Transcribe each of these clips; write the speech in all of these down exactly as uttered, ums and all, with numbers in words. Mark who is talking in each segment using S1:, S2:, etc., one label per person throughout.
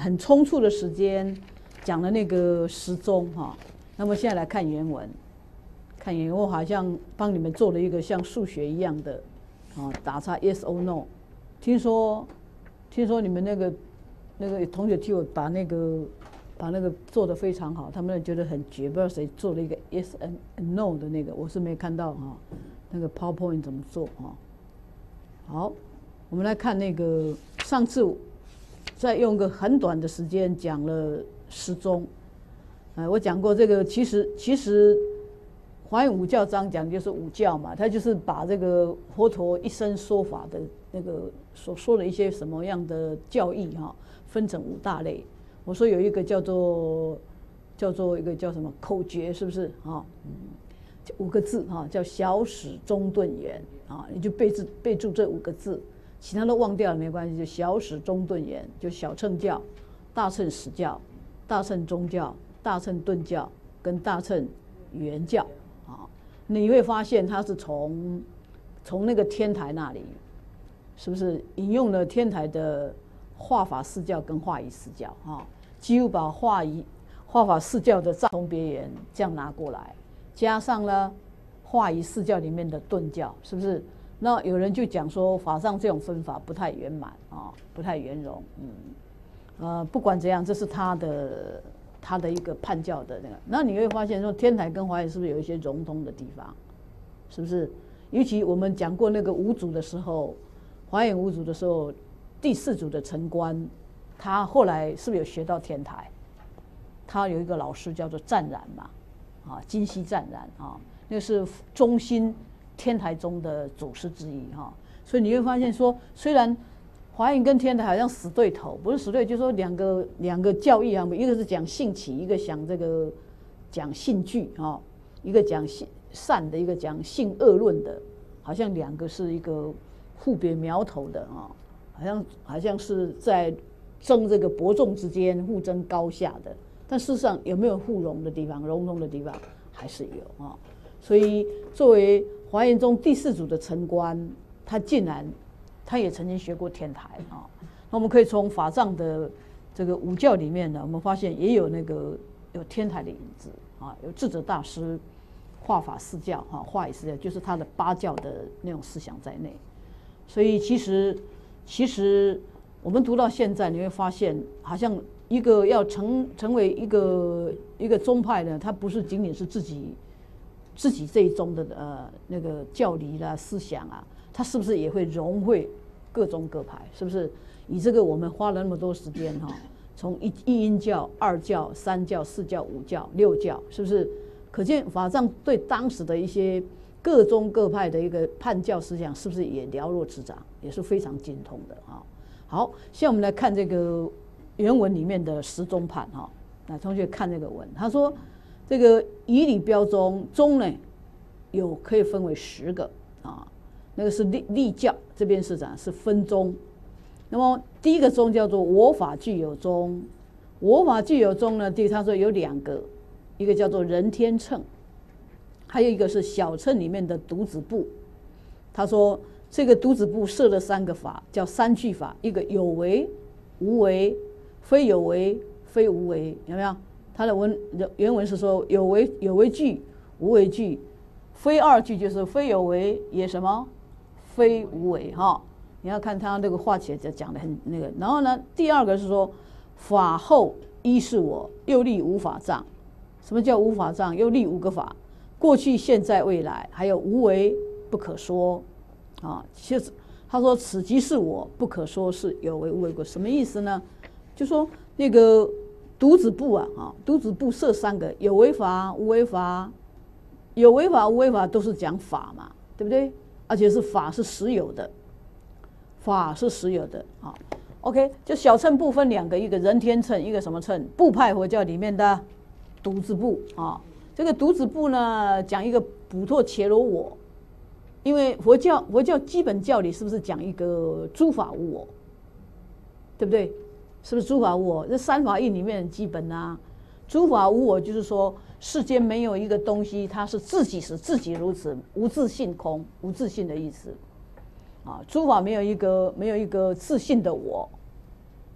S1: 很匆促的时间讲了那个时钟哈。那么现在来看原文，看原文我好像帮你们做了一个像数学一样的啊，打叉 yes or no。听说听说你们那个那个同学替我把那个把那个做得非常好，他们觉得很绝，不知道谁做了一个 yes and no 的那个，我是没看到哈。那个 PowerPoint 怎么做哈？好，我们来看那个上次再用个很短的时间讲了时钟。呃，我讲过这个，其实其实华严五教章讲就是五教嘛，它就是把这个佛陀一生说法的那个所说的一些什么样的教义哈，分成五大类。我说有一个叫做叫做一个叫什么口诀，是不是啊？嗯，五个字哈，叫小始中顿圆啊，你就背字背住这五个字，其他都忘掉了没关系，就小始中顿圆，就小乘教、大乘实教、大乘宗教、大乘顿教跟大乘圆教啊，你会发现它是从从那个天台那里，是不是引用了天台的化法四教跟化仪四教啊？几乎把化仪化法四教的藏通别圆这样拿过来，加上了化仪四教里面的顿教，是不是？那有人就讲说法藏这种分法不太圆满啊，不太圆融。嗯，呃，不管怎样，这是他的他的一个判教的那个。那你会发现说天台跟华严是不是有一些融通的地方？是不是？尤其我们讲过那个五祖的时候，华严五祖的时候，第四祖的城关，他后来是不是有学到天台？他有一个老师叫做湛然嘛，啊，金溪湛然啊，那是中心天台宗的祖师之一哈。所以你会发现说，虽然华严跟天台好像死对头，不是死对，就是说两个两个教义啊，一个是讲性起，一个讲这个讲性具啊，一个讲性善的，一个讲性恶论的，好像两个是一个互别苗头的啊，好像好像是在争这个伯仲之间，互争高下的。但事实上有没有互融的地方、融通的地方，还是有啊。所以作为华严宗第四祖的城关，他竟然他也曾经学过天台啊。那我们可以从法藏的这个五教里面呢，我们发现也有那个有天台的影子啊，有智者大师化法四教啊，化仪四教就是他的八教的那种思想在内。所以其实其实我们读到现在，你会发现好像一个要成成为一个一个宗派呢，它不是仅仅是自己自己这一宗的呃那个教理啦、思想啊，它是不是也会融汇各宗各派？是不是？以这个我们花了那么多时间哈，从一一因教、二教、三教、四教、五教、六教，是不是？可见法藏对当时的一些各宗各派的一个判教思想，是不是也了若指掌，也是非常精通的啊？好，现在我们来看这个原文里面的十宗判哈。那同学看这个文，他说这个以理标宗宗呢，有可以分为十个啊，那个是立立教这边是讲是分宗。那么第一个宗叫做我法具有宗，我法具有宗呢，第他说有两个，一个叫做人天乘，还有一个是小乘里面的独子部。他说这个独子部设了三个法，叫三具法，一个有为、无为、非有为、非无为，有没有？他的文原文是说有为有为具、无为具，非二具就是非有为也什么，非无为哈。你要看他那个画起来讲的很那个。然后呢，第二个是说法后一是我，又立无法藏。什么叫无法藏？又立五个法，过去、现在、未来，还有无为不可说啊。其实他说此即是我，不可说是有为无为过。什么意思呢？就说那个独子部啊，啊，独子部设三个，有为法、无为法，有为法、无为法都是讲法嘛，对不对？而且是法是实有的，法是实有的啊。OK， 就小乘部分两个，一个人天乘，一个什么乘？部派佛教里面的独子部啊。这个独子部呢，讲一个补特伽罗我，因为佛教佛教基本教理是不是讲一个诸法无我，对不对？是不是诸法无我？这三法印里面很基本啊。诸法无我就是说，世间没有一个东西，它是自己使自己如此，无自性空，无自性的意思啊。诸法没有一个没有一个自性的我，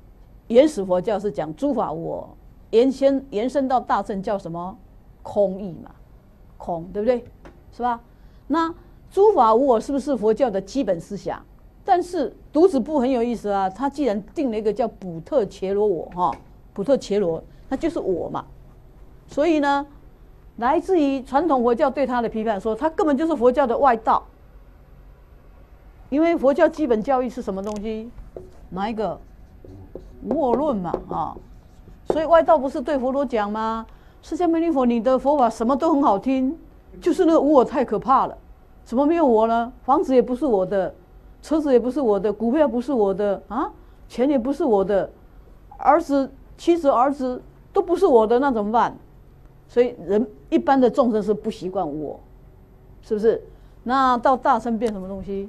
S1: 原始佛教是讲诸法无我，延伸延伸到大乘叫什么空义嘛，空对不对？是吧？那诸法无我是不是佛教的基本思想？但是独子部很有意思啊，他既然定了一个叫补特伽罗我哈，补特伽罗，那就是我嘛。所以呢，来自于传统佛教对他的批判说，他根本就是佛教的外道。因为佛教基本教义是什么东西？哪一个？无我论嘛啊，所以外道不是对佛陀讲吗？释迦牟尼佛，你的佛法什么都很好听，就是那个无我太可怕了。怎么没有我呢？房子也不是我的，车子也不是我的，股票不是我的啊，钱也不是我的，儿子、妻子、儿子都不是我的，那怎么办？所以人一般的众生是不习惯无我，是不是？那到大乘变什么东西？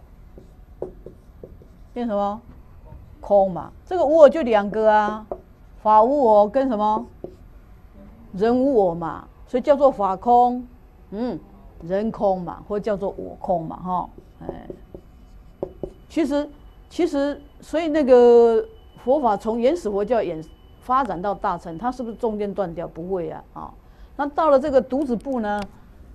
S1: 变什么？空嘛。这个无我就两个啊，法无我跟什么？人无我嘛，所以叫做法空，嗯，人空嘛，或者叫做我空嘛，哈，哎，其实其实，所以那个佛法从原始佛教演发展到大乘，它是不是中间断掉？不会啊，啊，那到了这个独子部呢？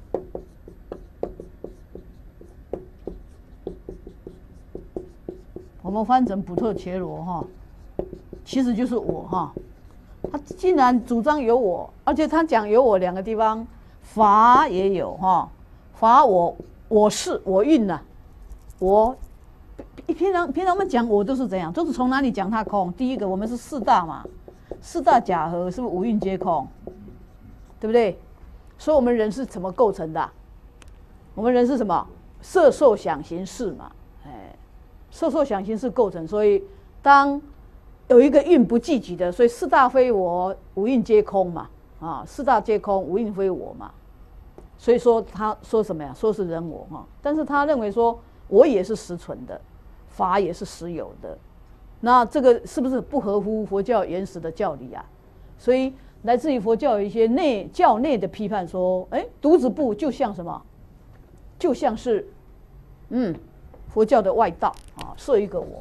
S1: 我们翻成补特伽罗哈，其实就是我哈。他既然主张有我，而且他讲有我两个地方，法也有哈，法我我是我蕴呐，我平常平常我们讲我都是怎样，都是从哪里讲它空？第一个我们是四大嘛，四大假合是不是五蕴皆空？对不对？所以我们人是怎么构成的？我们人是什么？色受想行识嘛，哎，色受想行识构成，所以当有一个蕴不积极的，所以四大非我，五蕴皆空嘛，啊，四大皆空，五蕴非我嘛。所以说他说什么呀？说是人我哈，但是他认为说我也是实存的，法也是实有的。那这个是不是不合乎佛教原始的教理啊？所以来自于佛教有一些内教内的批判说，哎，独子部就像什么？就像是嗯佛教的外道啊，设一个我。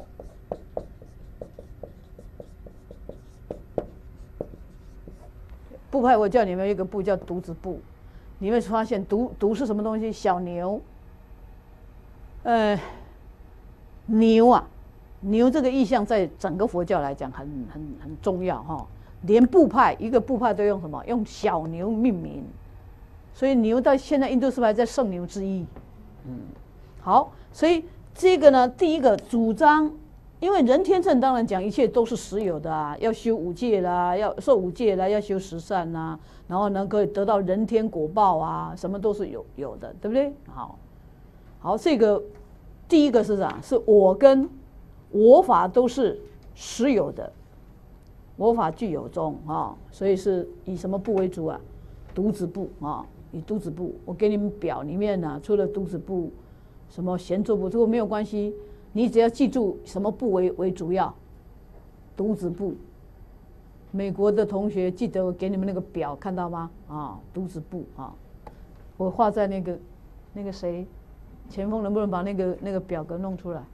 S1: 部派佛教里面有一个部叫独子部，你会发现独独是什么东西？小牛，呃，牛啊，牛这个意象在整个佛教来讲很很很重要哈。连部派一个部派都用什么？用小牛命名，所以牛到现在印度是不是还在圣牛之一？嗯，好，所以这个呢，第一个主张。因为人天乘当然讲一切都是实有的啊，要修五戒啦，要受五戒啦，要修十善啦，然后呢可以得到人天果报啊，什么都是有有的，对不对？好，好，这个第一个是啥？是我跟我法都是实有的，我法具有中啊，所以是以什么部为主啊？独子部啊，以独子部。我给你们表里面呢、啊，除了独子部，什么闲坐部，这个没有关系。你只要记住什么部为为主要，独子部。美国的同学记得我给你们那个表看到吗？啊，独子部啊，我画在那个那个谁，前锋能不能把那个那个表格弄出来？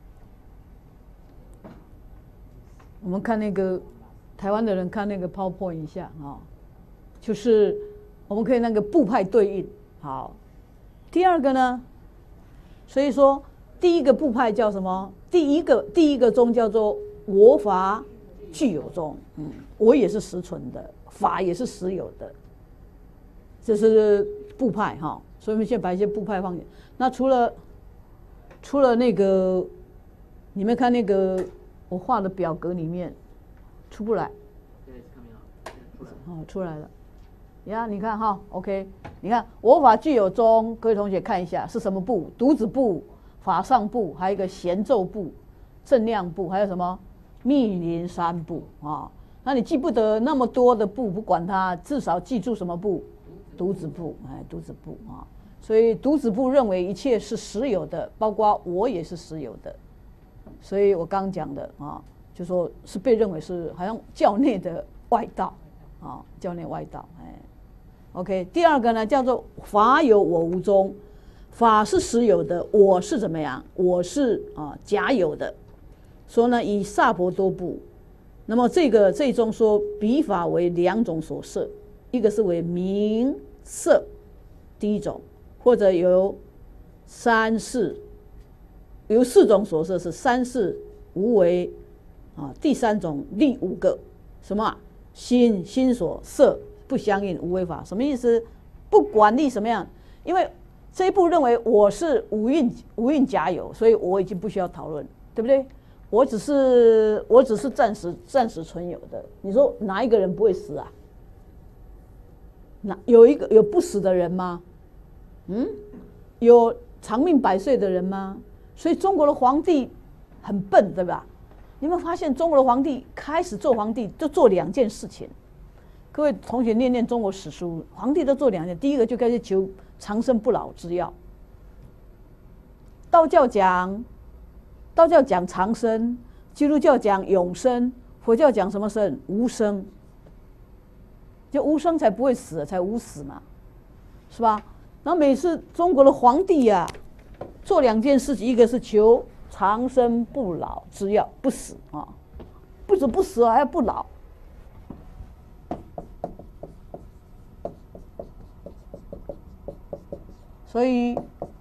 S1: 我们看那个台湾的人看那个 PowerPoint 一下啊，就是我们可以那个部派对应。好，第二个呢，所以说。第一个部派叫什么？第一个第一个宗叫做我法具有宗，嗯，我也是实存的，法也是实有的，这是部派哈。所以我们先把一些部派放进。那除了除了那个，你们看那个我画的表格里面出不来，哦，出来了，呀，你看哈 ，OK， 你看我法具有宗，各位同学看一下是什么部？独子部。法上部，还有一个闲咒部、正量部，还有什么密林三部啊？那你记不得那么多的部，不管它，至少记住什么部？独子部，哎，独子部啊。所以独子部认为一切是实有的，包括我也是实有的。所以我刚刚讲的啊，就说是被认为是好像教内的外道啊，教内外道。哎 ，OK， 第二个呢叫做法有我无中。法是实有的，我是怎么样？我是啊假有的。说呢，以萨婆多部那么这个这中说笔法为两种所设，一个是为名色，第一种，或者由三世，由四种所设是三世无为啊，第三种立五个什么、啊、心心所色不相应无为法，什么意思？不管立什么样，因为这一步认为我是五蕴五蕴假有，所以我已经不需要讨论，对不对？我只是我只是暂时暂时存有的。你说哪一个人不会死啊？哪有一个有不死的人吗？嗯，有长命百岁的人吗？所以中国的皇帝很笨，对吧？你有没有发现中国的皇帝开始做皇帝就做两件事情？各位同学念念中国史书，皇帝都做两件，第一个就开始求长生不老之药。道教讲。道教讲长生，基督教讲永生，佛教讲什么生？无生，就无生才不会死，才无死嘛，是吧？然后每次中国的皇帝呀、啊，做两件事情，一个是求长生不老之药，不死啊，不止不死，还要不老。所以。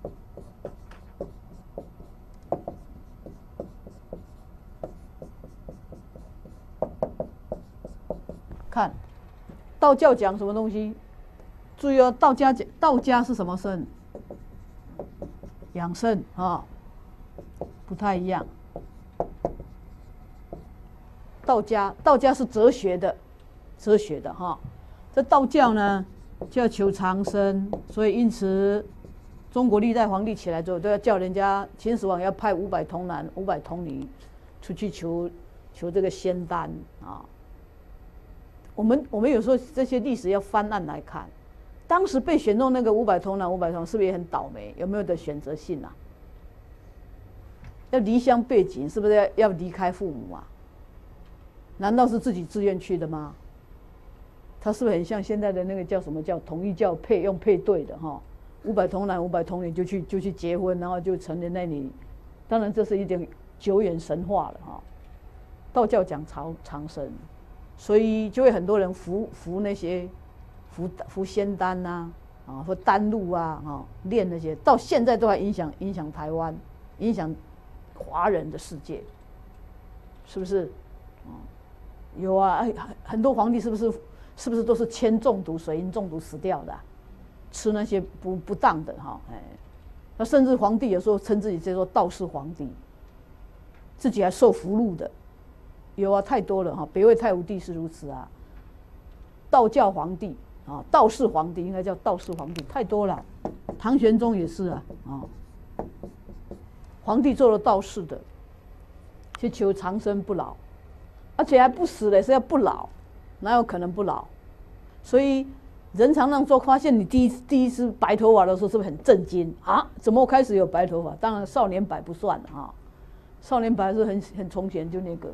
S1: 看，道教讲什么东西？注意哦，道家讲道家是什么生？养生啊，不太一样。道家道家是哲学的，哲学的哈。这道教呢，就要求长生，所以因此，中国历代皇帝起来之后，都要叫人家秦始皇要派五百童男、五百童女出去求求这个仙丹啊。我们我们有时候这些历史要翻案来看，当时被选中那个五百童男、五百童是不是也很倒霉？有没有的选择性啊？要离乡背井，是不是要要离开父母啊？难道是自己自愿去的吗？他是不是很像现在的那个叫什么叫统一教配用配对的哈？五百童男、五百童女就去就去结婚，然后就成了那里。当然这是一点久远神话了哈。道教讲长长生。所以就会很多人服服那些服服仙丹呐、啊，啊或丹露啊，啊练那些，到现在都还影响影响台湾，影响华人的世界，是不是？啊，有啊，很多皇帝是不是是不是都是铅中毒、水银中毒死掉的、啊？吃那些不不当的哈，哎，那甚至皇帝有时候称自己叫做道士皇帝，自己还受俘虏的。有啊，太多了哈！北魏太武帝是如此啊，道教皇帝啊，道士皇帝应该叫道士皇帝，太多了。唐玄宗也是啊，啊，皇帝做了道士的，去求长生不老，而且还不死嘞，是要不老，哪有可能不老？所以人常常说，发现你第一第一次白头发的时候，是不是很震惊啊？怎么开始有白头发？当然少年白不算了哈，少年白是很很从前就那个。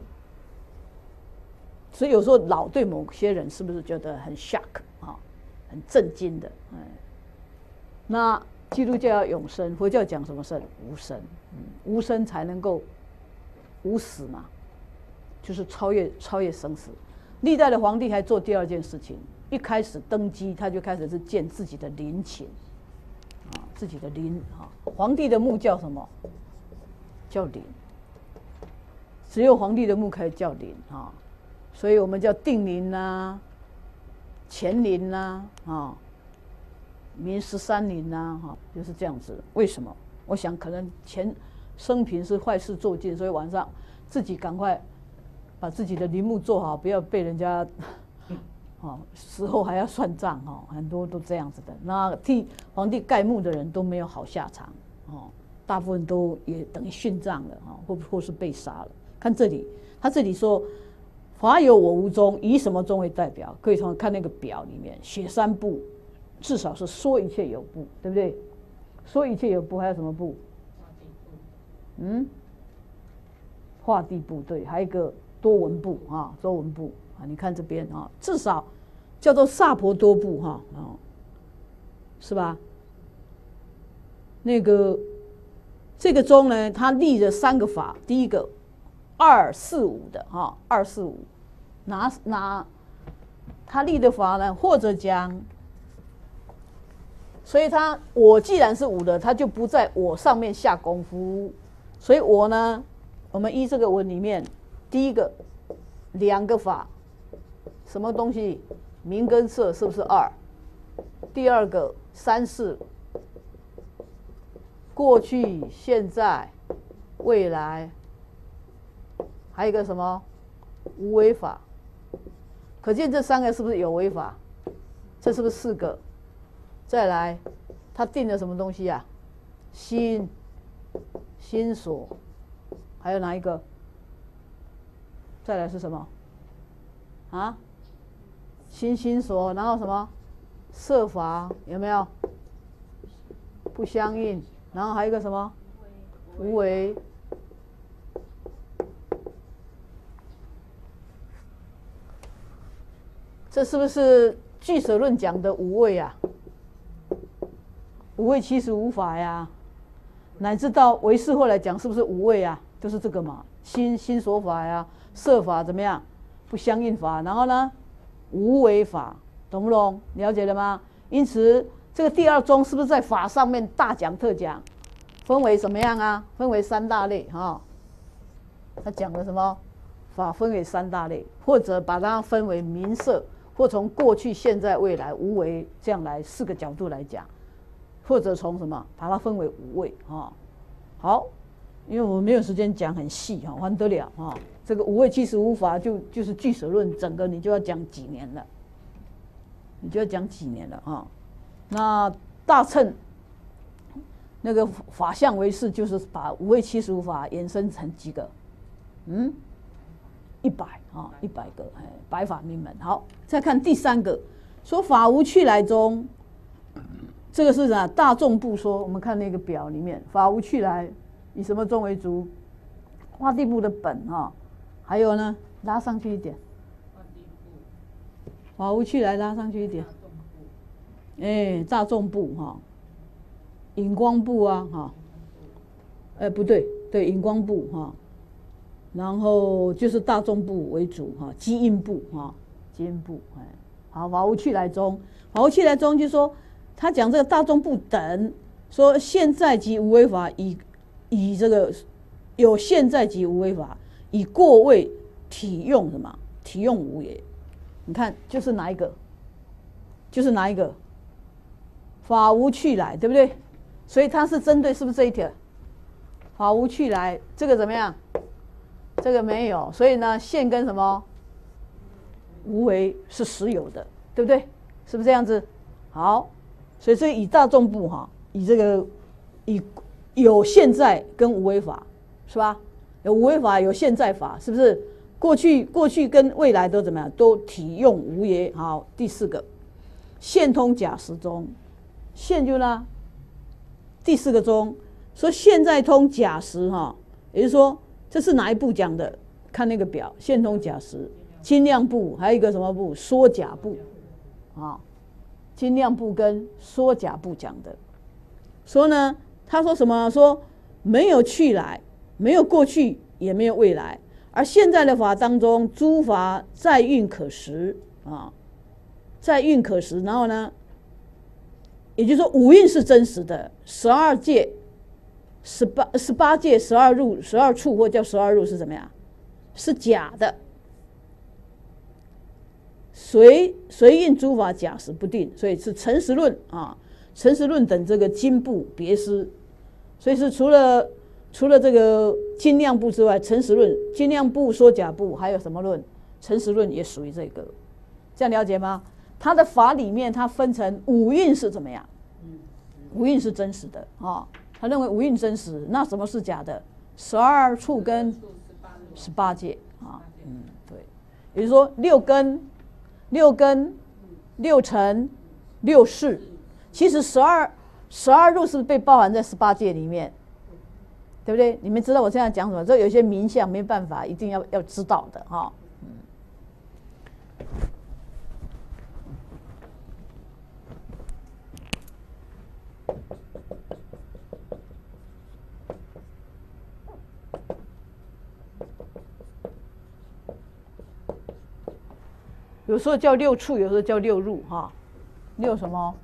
S1: 所以有时候老对某些人是不是觉得很 shock 啊，很震惊的？哎，那基督教要永生，佛教讲什么生？无生，嗯，无生才能够无死嘛，就是超越超越生死。历代的皇帝还做第二件事情，一开始登基他就开始是建自己的陵寝，啊，自己的陵啊，皇帝的墓叫什么？叫陵，只有皇帝的墓可以叫陵啊。所以我们叫定陵呐、乾陵呐、啊，明十三陵呐，哈，就是这样子。为什么？我想可能前生平是坏事做尽，所以晚上自己赶快把自己的陵墓做好，不要被人家，哦，死后还要算账哈，很多都这样子的。那替皇帝盖墓的人都没有好下场，哦，大部分都也等于殉葬了啊，或或是被杀了。看这里，他这里说。法有我无宗，以什么宗为代表？可以从看那个表里面写三部，至少是说一切有部，对不对？说一切有部，还有什么部？嗯，画地部对，还有一个多闻部啊，多闻部啊。你看这边啊，至少叫做萨婆多部哈啊，是吧？那个这个宗呢，它立了三个法，第一个二四五的哈，二四五。 哪哪他立的法呢？或者讲，所以他我既然是无的，他就不在我上面下功夫。所以我呢，我们依这个文里面，第一个两个法，什么东西？名跟色是不是二？第二个三世，过去、现在、未来，还有一个什么无为法？可见这三个是不是有为法？这是不是四个？再来，他定了什么东西啊？心、心所，还有哪一个？再来是什么？啊？心心所，然后什么？色法有没有？不相应，然后还有一个什么？无为。这是不是俱舍论讲的无为啊？无为其实无法呀，乃至到唯识后来讲是不是无为啊？就是这个嘛，心心所法呀，色法怎么样？不相应法，然后呢，无为法，懂不懂？了解了吗？因此，这个第二宗是不是在法上面大讲特讲？分为什么样啊？分为三大类哈、哦。他讲的什么？法分为三大类，或者把它分为名色，或从过去、现在、未来无为这样来四个角度来讲，或者从什么把它分为无为啊、哦。好，因为我们没有时间讲很细哈，还得了哈。这个无为其实无法就就是俱舍论，整个你就要讲几年了，你就要讲几年了哈。那大乘那个法相唯识，就是把无为其实无法延伸成几个，嗯，一百啊，一百个，哎，百法明门。好，再看第三个，说法无去来中，这个是啥？大众部说，我们看那个表里面，法无去来，以什么宗为主？花地部的本啊。还有呢，拉上去一点，法无去来拉上去一点，哎，大众部哈，引光部啊哈，哎不对，对引光部哈，然后就是大众部为主哈，基因部哈，基因部哎，好，法无去来中，法无去来中就说他讲这个大众部等，说现在即无为法以以这个有现在即无为法。以过谓体用什么？体用无也。你看，就是哪一个？就是哪一个？法无去来，对不对？所以它是针对是不是这一条？法无去来，这个怎么样？这个没有，所以呢，现跟什么？无为是实有的，对不对？是不是这样子？好，所以这以大众部哈，以这个以有现在跟无为法，是吧？有无为法，有现在法，是不是？过去、过去跟未来都怎么样？都体用无也。好，第四个，现通假实中，现就呢，第四个中说现在通假实哈，也就是说这是哪一部讲的？看那个表，现通假实，精量部，还有一个什么部？缩假部啊，精量部跟缩假部讲的。说呢，他说什么？说没有去来。没有过去，也没有未来，而现在的法当中，诸法在蕴可实啊，在蕴可实。然后呢，也就是说五蕴是真实的，十二界、十八十八界、十二入、十二处或叫十二入是怎么样？是假的。随随蕴诸法假实不定，所以是诚实论啊，诚实论等这个经部别师，所以是除了。除了这个精量部之外，诚实论、精量部、说假部，还有什么论？诚实论也属于这个，这样了解吗？它的法里面，它分成五蕴是怎么样？五蕴是真实的啊、哦，他认为五蕴真实，那什么是假的？十二处跟十八界啊，嗯，对，也就是说六根、六根、六尘、六识，其实十二十二入是被包含在十八界里面。对不对？你们知道我现在讲什么？这有些名相没办法，一定要要知道的哈、哦。 有时候叫六处，有时候叫六入哈。六什么？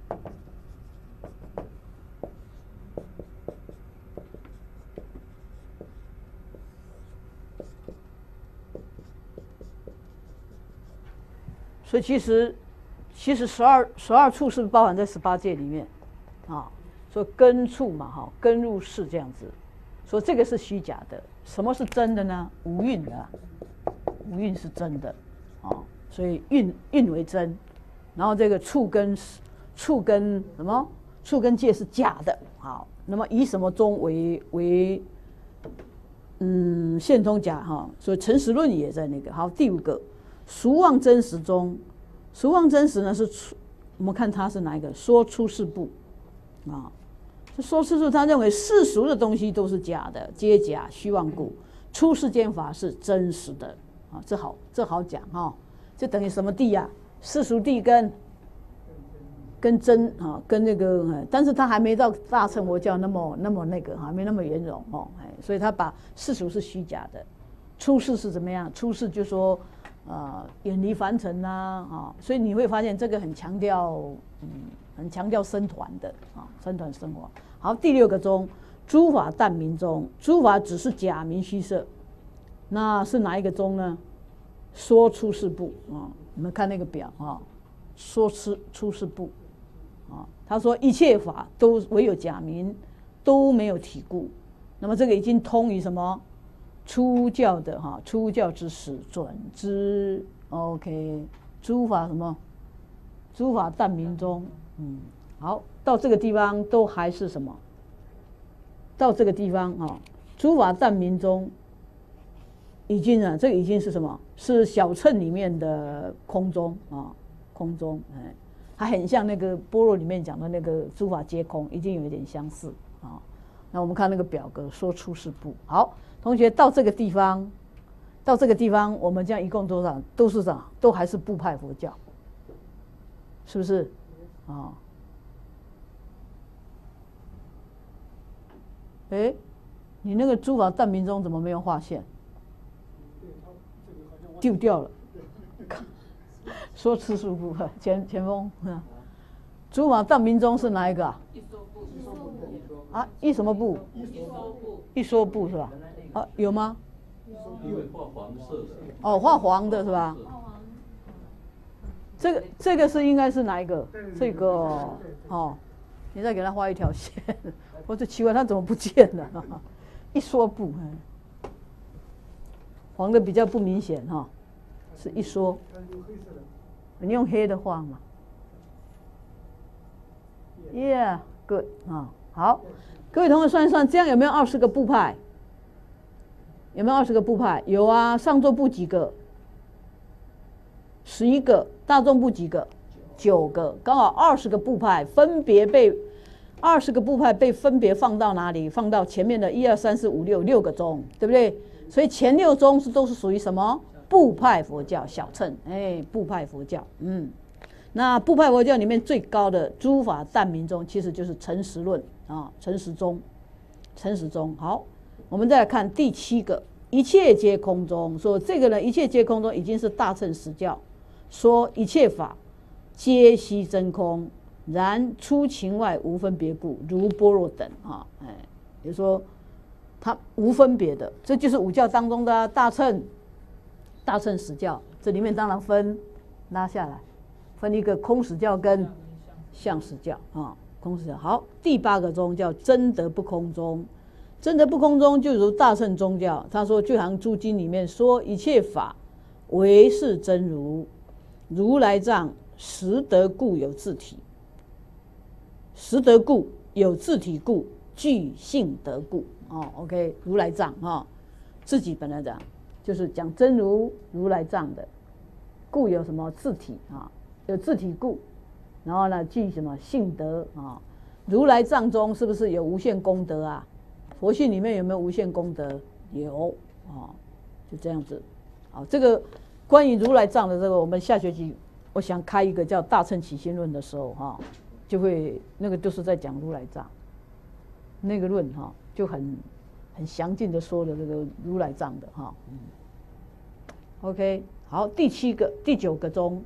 S1: 所以其实，其实十二十二处是不是包含在十八界里面？啊，说根处嘛，哈，根入世这样子。说这个是虚假的，什么是真的呢？无蕴的，无蕴是真的，啊，所以蕴蕴为真，然后这个处跟处跟什么？处跟界是假的，好，那么以什么宗为为嗯现通假哈？所以诚实论也在那个。好，第五个。俗妄真实中，俗妄真实呢是出，我们看它是哪一个？说出世部，啊，说出世，他认为世俗的东西都是假的，皆假虚妄故，出世间法是真实的，啊，这好，这好讲哈、哦，这等于什么地呀、啊？世俗地跟跟真啊，跟那个，但是他还没到大乘佛教那么那么那个哈，没那么圆融哦，哎，所以他把世俗是虚假的，出世是怎么样？出世就说。呃，远离凡尘呐，啊，所以你会发现这个很强调，嗯，很强调僧团的啊，僧团生活。好，第六个宗，诸法但名宗，诸法只是假名虚设，那是哪一个宗呢？说出世部啊，你们看那个表啊，说出出世部啊，他说一切法都唯有假名，都没有体故，那么这个已经通于什么？出教的哈，出教之始准之 ，OK， 诸法什么？诸法但名宗，嗯，好，到这个地方都还是什么？到这个地方啊，诸法但名宗，已经啊，这个已经是什么？是小乘里面的空宗啊，空宗，哎，还很像那个般若里面讲的那个诸法皆空，已经有一点相似啊。那我们看那个表格，说出世部，好。同学到这个地方，到这个地方，我们这样一共多少？都是啥？都还是部派佛教，是不是？啊，哎，你那个诸法但名宗怎么没有划线？丢掉了。说次数部前前锋，诸法但名宗是哪一个啊？啊，一什么部？一说部是吧？啊，有吗？
S2: 因为画黄色。
S1: 哦，画黄的是吧？这个这个是应该是哪一个？这个哦，你再给他画一条线。我就奇怪他怎么不见了？一说部，黄的比较不明显哈，是一说。你用黑的画嘛 ？Yeah, good 啊，好，各位同学算一算，这样有没有二十个部派？有没有二十个部派？有啊，上座部几个？十一个，大众部几个？九个，刚好二十个部派，分别被二十个部派被分别放到哪里？放到前面的一二三四五六六个宗，对不对？所以前六宗是都是属于什么？部派佛教，小乘，哎，部派佛教，嗯，那部派佛教里面最高的诸法但名宗，其实就是诚实论啊，诚实宗，诚实宗。好，我们再来看第七个，一切皆空中。说这个呢，一切皆空中已经是大乘实教，说一切法皆悉真空，然出情外无分别故，如般若等啊，哎，也就是说它无分别的，这就是五教当中的大乘。大乘实教，这里面当然分拉下来，分一个空实教跟相实教啊。空实教好，第八个宗叫真德不空宗。真德不空宗就如大乘宗教，他说《巨行诸经》里面说一切法唯是真如，如来藏实得故有自体，实得故有自体故具性得故哦。OK， 如来藏啊，自己本来讲。就是讲真如如来藏的，故有什么自体啊？有自体故，然后呢，具什么性德啊？如来藏中是不是有无限功德啊？佛性里面有没有无限功德？有啊，就这样子。好，这个关于如来藏的这个，我们下学期我想开一个叫《大乘起心论》的时候哈，就会那个都是在讲如来藏，那个论哈就很很详尽的说了这个如来藏的哈。嗯 OK， 好，第七个、第九个宗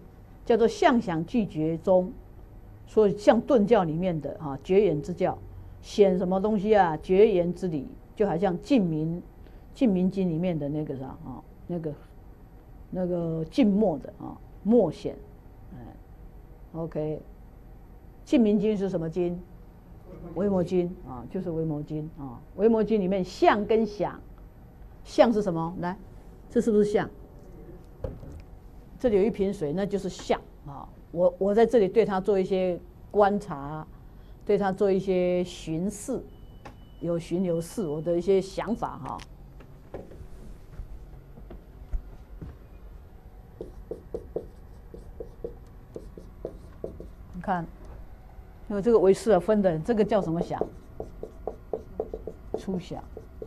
S1: 叫做相想俱绝中，所以像顿教里面的啊绝缘之教，显什么东西啊？绝缘之理，就好像净明净明经里面的那个啥啊，那个那个静默的啊默显，哎 ，OK， 净明经是什么经？维摩经啊，就是维摩经啊。维摩经里面相跟想，相是什么？来，这是不是相？这里有一瓶水，那就是相啊。我我在这里对它做一些观察，对它做一些巡视，有巡有视，我的一些想法哈。你看，因为这个维斯尔分的，这个叫什么想？初想。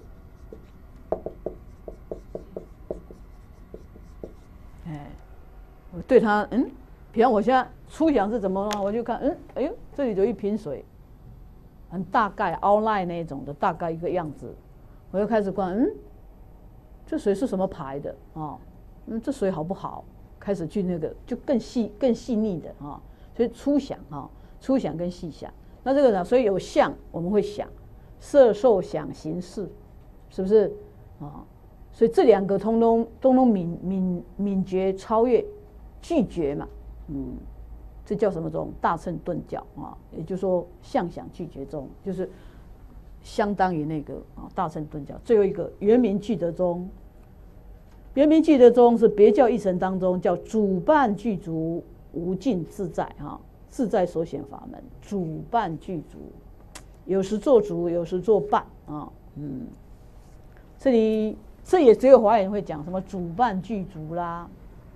S1: 哎，我对他，嗯，比方我现在初想是怎么呢？我就看，嗯，哎呦，这里有一瓶水，很大概 outline 那种的，大概一个样子，我就开始观，嗯，这水是什么牌的啊？嗯，这水好不好？开始去那个，就更细、更细腻的啊。所以初想啊，初想跟细想，那这个呢，所以有相我们会想，色受想行识，是不是啊？所以这两个通通通通敏敏敏觉超越拒绝嘛，嗯，这叫什么宗？大乘顿教啊，也就是说相想拒绝宗，就是相当于那个啊大乘顿教。最后一个圆明具德宗，圆明具德宗是别教一神当中叫主办具足无尽自在哈，自在所显法门，主办具足，有时做主，有时做伴啊，嗯，这里。这也只有华严会讲什么主办具足啦。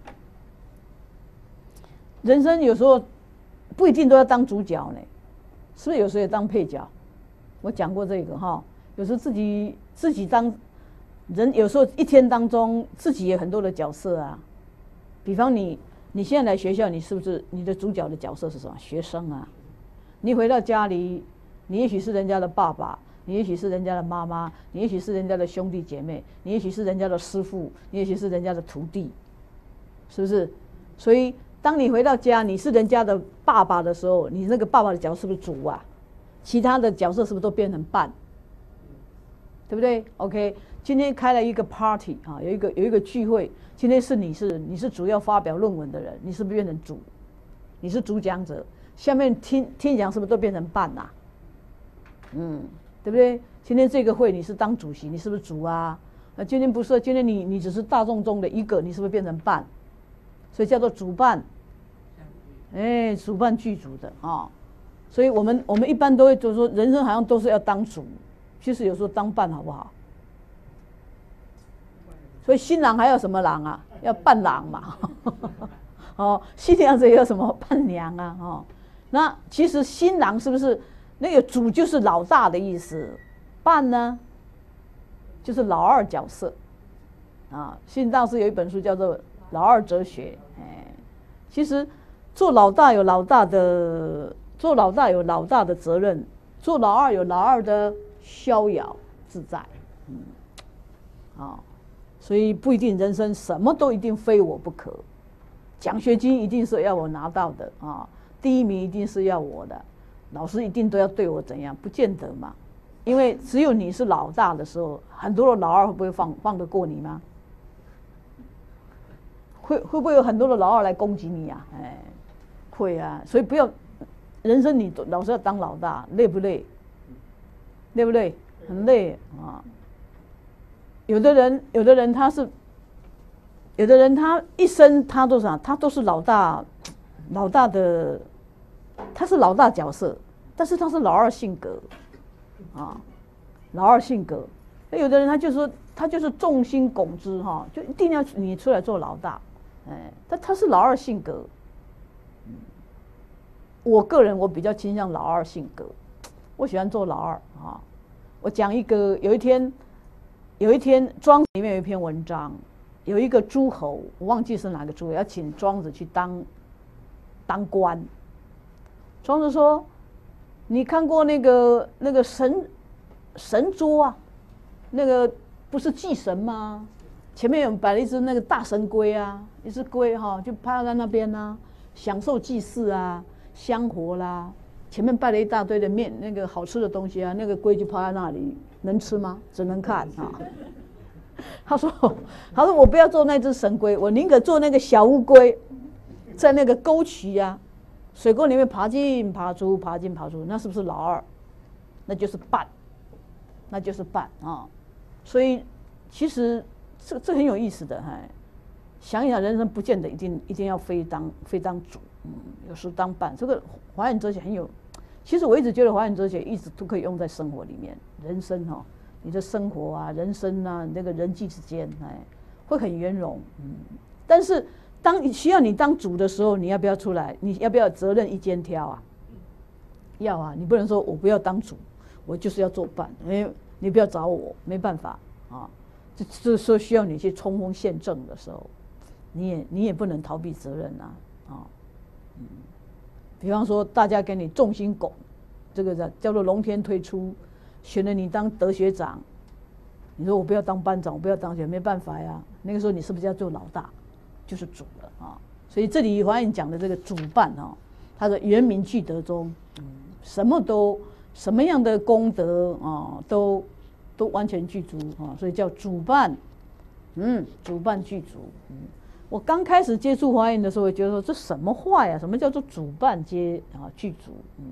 S1: 人生有时候不一定都要当主角呢，是不是有时候也当配角？我讲过这个哈，有时候自己自己当人，有时候一天当中自己也很多的角色啊。比方你你现在来学校，你是不是你的主角的角色是什么？学生啊。你回到家里，你也许是人家的爸爸。你也许是人家的妈妈，你也许是人家的兄弟姐妹，你也许是人家的师父，你也许是人家的徒弟，是不是？所以，当你回到家，你是人家的爸爸的时候，你那个爸爸的角色是不是主啊？其他的角色是不是都变成伴？对不对 ？OK， 今天开了一个 party 啊，有一个有一个聚会，今天是你是你是主要发表论文的人，你是不是变成主？你是主讲者，下面听听讲是不是都变成伴呐、啊？嗯。对不对？今天这个会你是当主席，你是不是主啊？那今天不是，今天你你只是大众中的一个，你是不是变成伴？所以叫做主伴，哎，主伴具足的啊、哦。所以我们我们一般都会就是说，人生好像都是要当主，其实有时候当伴好不好？所以新郎还要什么郎啊？要伴郎嘛。哦，新娘子也有什么伴娘啊？哦，那其实新郎是不是？那个主就是老大的意思，伴呢，就是老二角色，啊，新大师有一本书叫做《老二哲学》，哎，其实做老大有老大的，做老大有老大的责任，做老二有老二的逍遥自在，嗯，啊，所以不一定人生什么都一定非我不可，奖学金一定是要我拿到的啊，第一名一定是要我的。老师一定都要对我怎样？不见得嘛，因为只有你是老大的时候，很多的老二会不会放放得过你吗？会会不会有很多的老二来攻击你呀、啊？哎，会啊，所以不要，人生你老是要当老大，累不累？累不累？很累啊。有的人，有的人他是，有的人他一生他都啥？他都是老大，老大的。他是老大角色，但是他是老二性格，啊，老二性格。那有的人他就说他就是众星拱之哈，就一定要你出来做老大，哎，但他是老二性格。嗯，我个人我比较倾向老二性格，我喜欢做老二啊。我讲一个，有一天，有一天《庄子》里面有一篇文章，有一个诸侯，我忘记是哪个诸侯，要请庄子去当当官。庄子说：“你看过那个那个神神桌啊？那个不是祭神吗？前面有摆了一只那个大神龟啊，一只龟哈、哦，就趴在那边呢、啊。 享受祭祀啊、香火啦，前面摆了一大堆的面，那个好吃的东西啊，那个龟就趴在那里，能吃吗？只能看啊。他说：“他说我不要做那只神龟，我宁可做那个小乌龟，在那个沟渠啊、水沟里面爬进爬出，爬进爬出，那是不是老二？那就是伴，那就是伴啊。所以其实这这很有意思的，哎，想一想，人生不见得一定一定要非当非当主，嗯，有时当伴。这个华严哲学很有，其实我一直觉得华严哲学一直都可以用在生活里面，人生哈、哦。”你的生活啊，人生啊，那个人际之间，哎，会很圆融，嗯。但是，当你需要你当主的时候，你要不要出来？你要不要责任一肩挑啊？要啊，你不能说我不要当主，我就是要做伴，因为你不要找我，没办法啊。这这时候需要你去冲锋陷阵的时候，你也你也不能逃避责任啊，啊，嗯。比方说，大家给你众星拱，这个叫叫做龙天推出。选了你当德学长，你说我不要当班长，我不要当学，没办法呀。那个时候你是不是要做老大，就是主了啊？所以这里华严讲的这个主伴啊，他的圆明具德中，嗯，什么都什么样的功德啊，都都完全具足啊，所以叫主伴，嗯，主伴具足。嗯，我刚开始接触华严的时候，我觉得说这什么话呀？什么叫做主伴皆啊具足？嗯。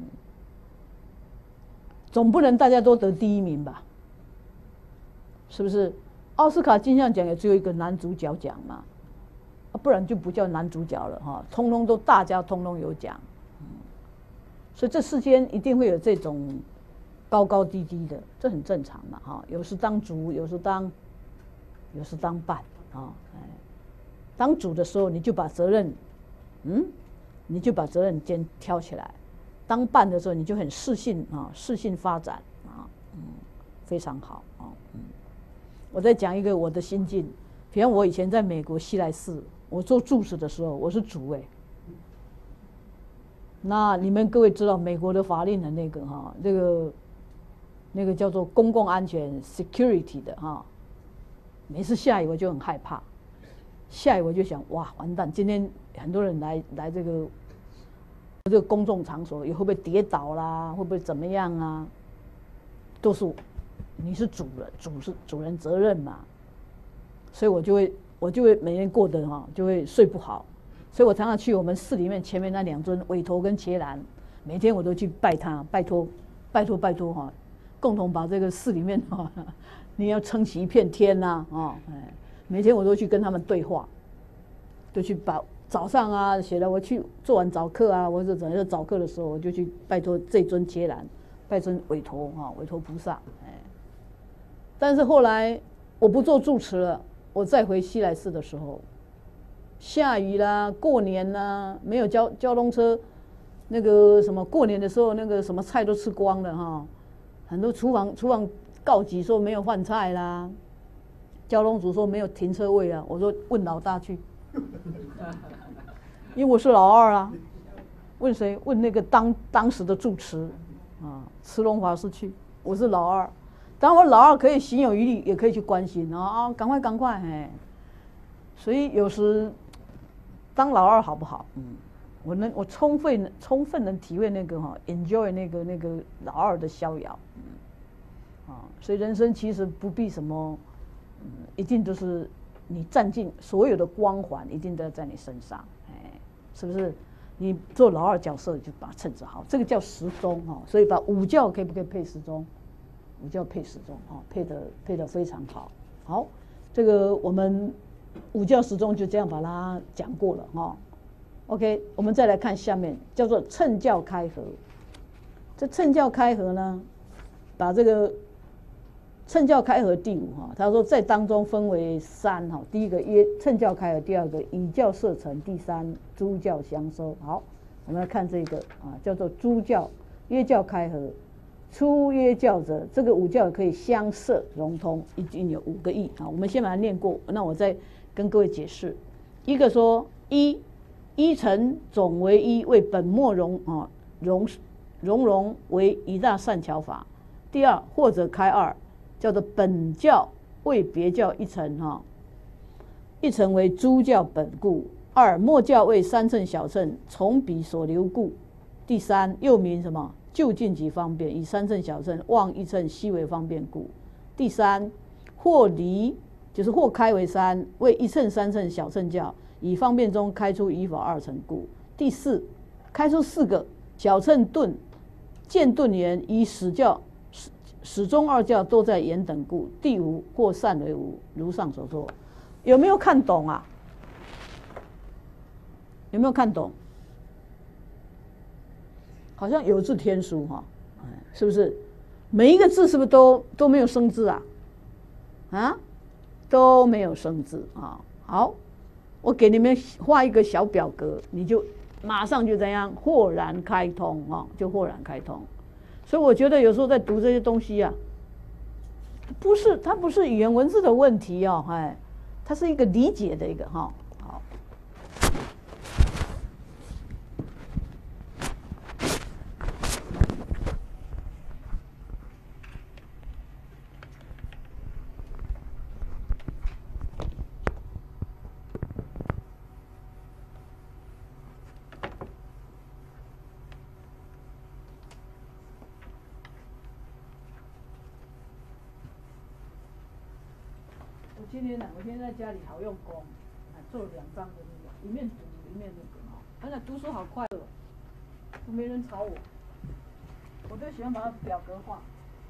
S1: 总不能大家都得第一名吧？是不是？奥斯卡金像奖也只有一个男主角奖嘛，啊，不然就不叫男主角了哈，通通都大家通通有奖，嗯，所以这世间一定会有这种高高低低的，这很正常嘛哈。有时当主，有时当，有时当伴啊，哎，当主的时候你就把责任，嗯，你就把责任肩挑起来。当伴的时候，你就很适性啊，适性发展啊，嗯，非常好啊，嗯。我再讲一个我的心境，比方我以前在美国西来寺，我做住持的时候，我是主委。那你们各位知道美国的法令的那个哈，这个那个叫做公共安全 security 的哈，每次下雨我就很害怕，下雨我就想哇完蛋，今天很多人来来这个。这个公众场所也会不会跌倒啦？会不会怎么样啊？都是你是主人，主是主人责任嘛，所以我就会我就会每天过得哈就会睡不好，所以我常常去我们寺里面前面那两尊韦陀跟伽蓝，每天我都去拜他，拜托拜托拜托哈，共同把这个寺里面哈你要撑起一片天呐啊！哎，每天我都去跟他们对话，就去把。早上啊，写了我去做完早课啊，或者怎样早课的时候，我就去拜托这尊伽蓝，拜尊韦陀啊，韦陀菩萨。哎，但是后来我不做住持了，我再回西来寺的时候，下雨啦，过年啦，没有交交通车，那个什么过年的时候，那个什么菜都吃光了哈，很多厨房厨房告急说没有饭菜啦，交通组说没有停车位啊，我说问老大去。因为我是老二啊，问谁？问那个当当时的住持啊，慈龙法师去。我是老二，当然我老二可以行有余力，也可以去关心啊，赶快赶快哎。所以有时当老二好不好？嗯，我能我充分充分能体会那个哈 ，enjoy 那个那个老二的逍遥，嗯，啊，所以人生其实不必什么，嗯，一定都是。你占尽所有的光环，一定都要在你身上，哎，是不是？你做老二角色就把它称之好，这个叫时钟哈。所以把午觉可以不可以配时钟？午觉配时钟哈，配的配的非常好。好，这个我们午觉时钟就这样把它讲过了哈。OK， 我们再来看下面，叫做乘教开合。这乘教开合呢，把这个。乘教开合第五哈，他说在当中分为三哈，第一个约乘教开合，第二个以教摄成，第三诸教相收。好，我们来看这个啊，叫做诸教约教开合，出约教者，这个五教可以相摄融通，一经有五个义啊。我们先把它念过，那我再跟各位解释。一个说一一乘总为一，为本末融啊融融融为一大善巧法。第二或者开二。叫做本教为别教一层哈，一层为诸教本故， 二末教为三乘小乘从彼所留故。第三又名什么？就近即方便，以三乘小乘望一乘悉为方便故。第三或离就是或开为三，为一乘三乘小乘教，以方便中开出一法二乘故。第四开出四个小乘顿见顿言，以始教始始终二教都在言等故。第五或善为无，如上所说。有没有看懂啊？有没有看懂？好像有字天书哈，是不是？每一个字是不是都都没有生字啊？啊，都没有生字啊。好，我给你们画一个小表格，你就马上就这样豁然开通啊，就豁然开通。所以我觉得有时候在读这些东西啊，不是它不是语言文字的问题哦，哎，它是一个理解的一个哈。好。今天呢，我今天在家里好用功，做了两张的那个，一面读一面那个哈。而且读书好快乐，都没人吵我，我就喜欢把它表格化。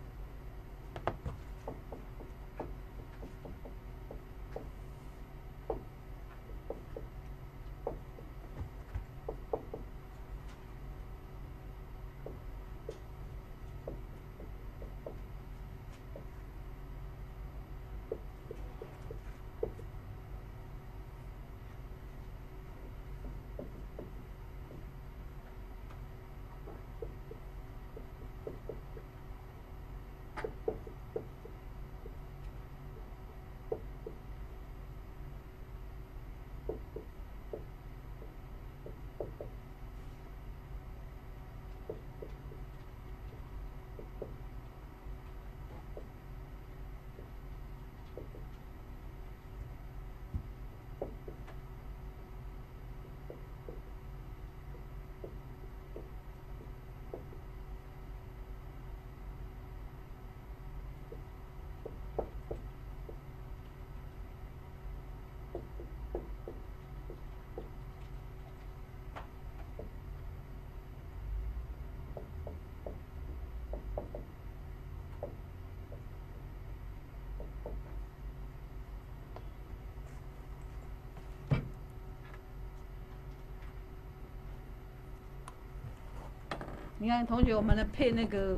S1: 你看，同学，我们来配那个，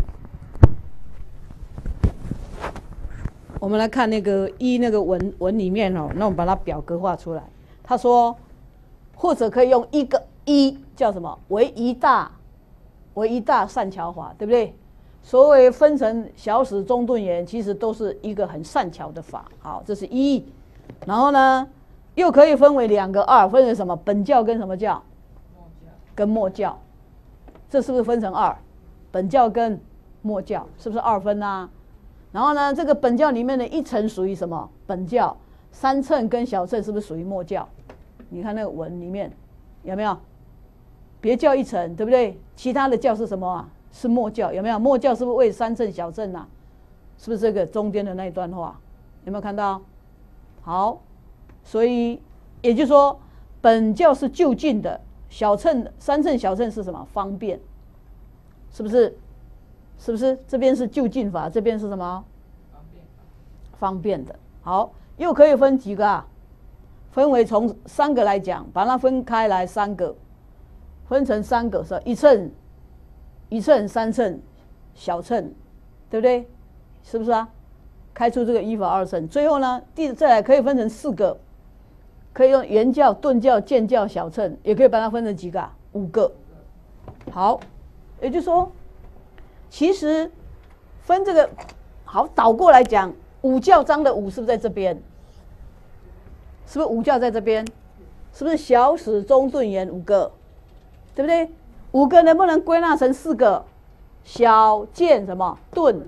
S1: 我们来看那个一那个文文里面哦，那我们把它表格化出来。他说，或者可以用一个一叫什么？为一大，为一大善巧法，对不对？所谓分成小始中顿言，其实都是一个很善巧的法。好，这是一。然后呢，又可以分为两个二，分成什么？本教跟什么教？跟末教。这是不是分成二？本教跟末教是不是二分啊？然后呢，这个本教里面的一层属于什么？本教。三乘跟小乘是不是属于末教？你看那个文里面有没有？别教一层，对不对？其他的教是什么啊？是末教，有没有？末教是不是为三乘小乘啊？是不是这个中间的那一段话？有没有看到？好，所以也就是说，本教是就近的。小乘三乘小乘是什么？方便，是不是？是不是？这边是就近法，这边是什么？方便。方便的。好，又可以分几个啊？分为从三个来讲，把它分开来三个，分成三个是一乘、一乘、三乘、小乘，对不对？是不是啊？开出这个一法二乘，最后呢，第再来可以分成四个。可以用圆教、顿教、渐教、小乘，也可以把它分成几个、啊？五个。好，也就是说，其实分这个好倒过来讲，五教章的五是不是在这边？是不是五教在这边？是不是小始中顿言五个？对不对？五个能不能归纳成四个？小渐什么顿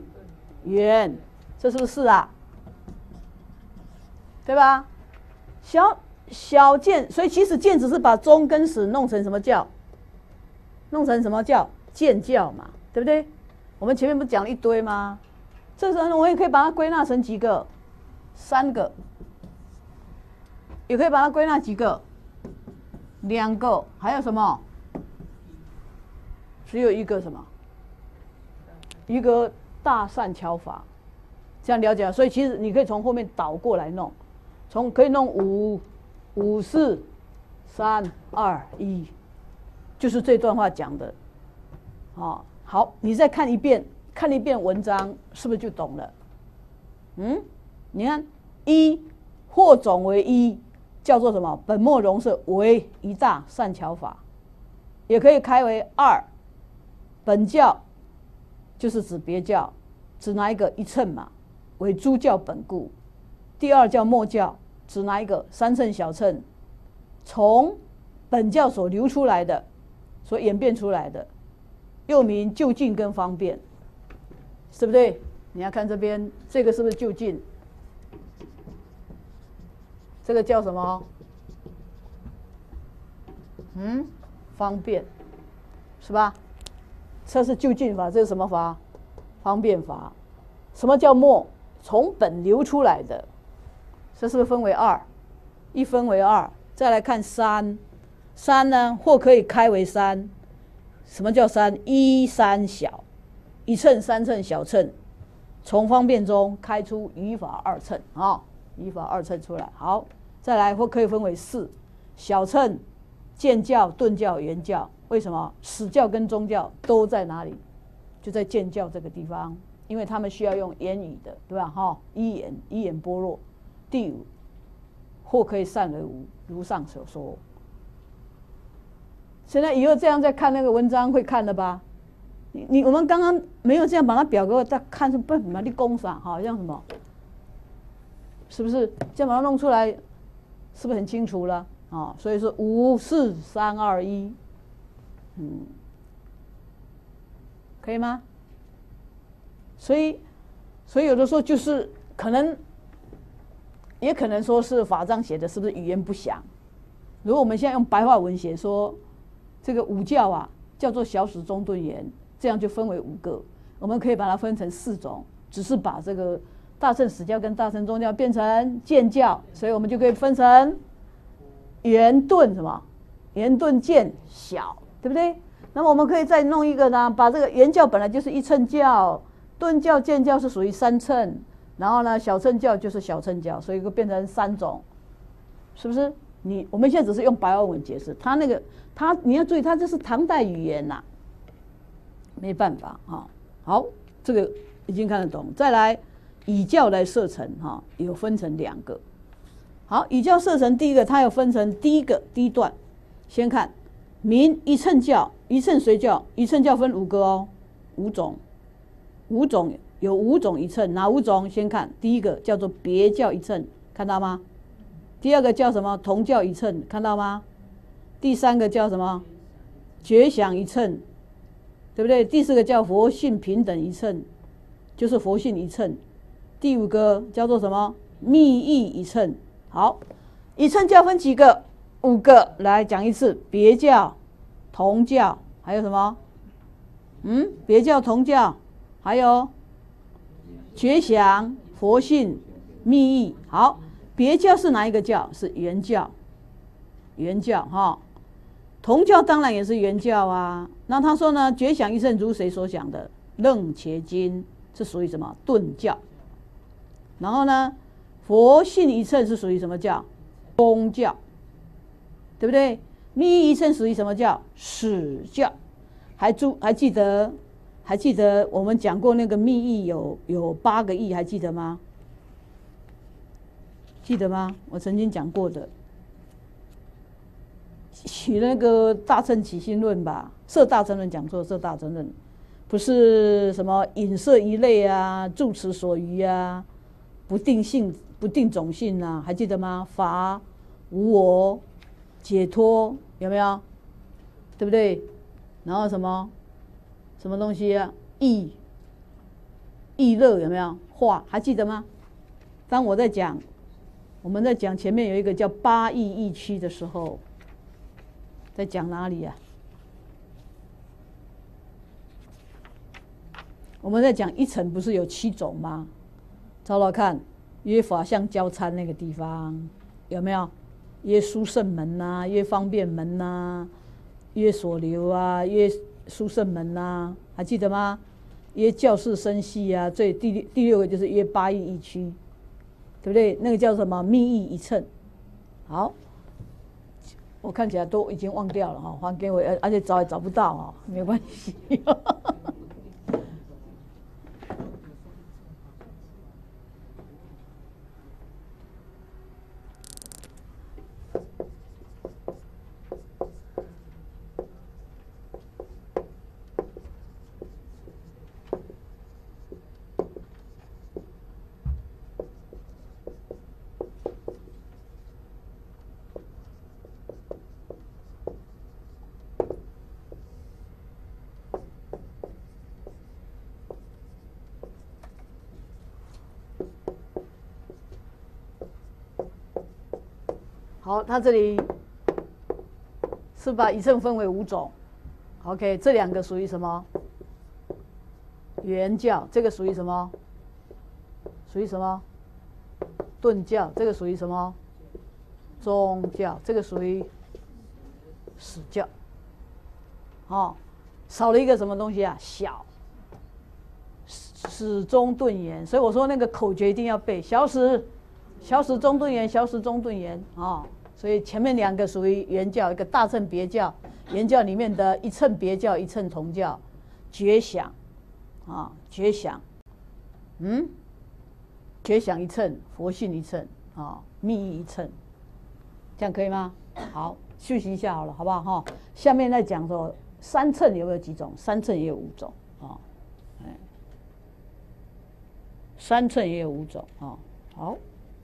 S1: 圆？这是不是啊？对吧？小小见，所以其实见只是把中跟始弄成什么教？弄成什么教？见教嘛，对不对？我们前面不是讲了一堆吗？这时候我也可以把它归纳成几个？三个。也可以把它归纳几个？两个。还有什么？只有一个什么？一个大善巧法。这样了解，所以其实你可以从后面倒过来弄，从可以弄五、五四、三、二、一，就是这段话讲的。哦，好，你再看一遍，看一遍文章，是不是就懂了？嗯，你看一或总为一，叫做什么？本末容色为一大善巧法，也可以开为二，本教就是指别教，指哪一个一乘嘛？为诸教本故。第二叫末教，指哪一个？三乘小乘，从本教所流出来的，所演变出来的，又名就近跟方便，对不对？你要看这边，这个是不是就近？这个叫什么？嗯，方便，是吧？这是就近法，这是什么法？方便法。什么叫末？从本流出来的，这是不是分为二？一分为二，再来看三，三呢或可以开为三。什么叫三？一三小，一乘、三乘、小乘，从方便中开出语法二乘啊，语法二乘出来。好，再来或可以分为四，小乘、见教、顿教、圆教。为什么？始教跟终教都在哪里？就在见教这个地方。因为他们需要用言语的，对吧？哈，一言一言般若。第五，或可以善而无，如上所说。现在以后这样再看那个文章会看了吧？你你我们刚刚没有这样把它表格再看出不什么的工赏，好像什么，是不是？这样把它弄出来，是不是很清楚了？啊，所以说五四三二一，嗯，可以吗？所以，所以有的时候就是可能，也可能说是法章写的是不是语言不详？如果我们现在用白话文写说，这个五教啊叫做小始中顿圆，这样就分为五个，我们可以把它分成四种，只是把这个大乘始教跟大乘中教变成见教，所以我们就可以分成圆顿什么？圆顿见小，对不对？那么我们可以再弄一个呢，把这个圆教本来就是一乘教。顿教、见教是属于三乘，然后呢，小乘教就是小乘教，所以就变成三种，是不是？你我们现在只是用白话文解释，他那个他你要注意，他这是唐代语言呐、啊，没办法啊。好，这个已经看得懂。再来，以教来设成哈，有分成两个。好，以教设成第一个，它有分成第一个第一段，先看明一乘教、一乘随教，一乘教分五个哦，五种。五种有五种一乘，哪五种？先看第一个叫做别教一乘，看到吗？第二个叫什么？同教一乘，看到吗？第三个叫什么？觉想一乘，对不对？第四个叫佛性平等一乘，就是佛性一乘。第五个叫做什么？密意一乘。好，一乘教分几个？五个。来讲一次：别教、同教，还有什么？嗯，别教、同教。还有觉想、佛性、密意。好，别教是哪一个教？是原教，原教哈。同教当然也是原教啊。那他说呢，觉想一乘如谁所讲的？楞伽经是属于什么？顿教。然后呢，佛性一乘是属于什么教？宗教，对不对？密意一乘属于什么教？始教。还注还记得？还记得我们讲过那个密意有有八个义，还记得吗？记得吗？我曾经讲过的，取那个大乘起心论吧，摄大乘论讲错，摄大乘论不是什么隐摄一类啊，住持所余啊，不定性不定种性啊，还记得吗？法无我解脱有没有？对不对？然后什么？什么东西啊？意意乐有没有？化还记得吗？当我在讲我们在讲前面有一个叫八义义区的时候，在讲哪里啊？我们在讲一层不是有七种吗？找找看，约法相交参那个地方有没有？约殊胜门呐、啊，约方便门呐、啊，约所流啊，约殊胜门呐、啊，还记得吗？约教士生系啊，最第第六个就是约八义义区，对不对？那个叫什么？密义一乘。好，我看起来都已经忘掉了哈，还给我，而且找也找不到啊，没关系。好，它这里是把一乘分为五种 ，OK， 这两个属于什么？原教，这个属于什么？属于什么？顿教，这个属于什么？宗教，这个属于史教。哦，少了一个什么东西啊？小，始终顿言。所以我说那个口诀一定要背，小始。小始中顿言，小始中顿言啊、哦，所以前面两个属于原教，一个大乘别教，原教里面的一乘别教，一乘同教，觉想啊、哦，觉想，嗯，觉想一乘，佛性一乘啊、哦，密意一乘，这样可以吗？好，休息一下好了，好不好哈？下面再讲说三乘有没有几种？三乘也有五种啊、哦，哎，三乘也有五种啊、哦，好。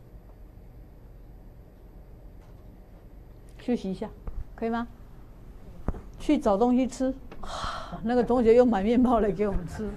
S1: 休息一下，可以吗？去找东西吃，那个同学又买面包来给我们吃。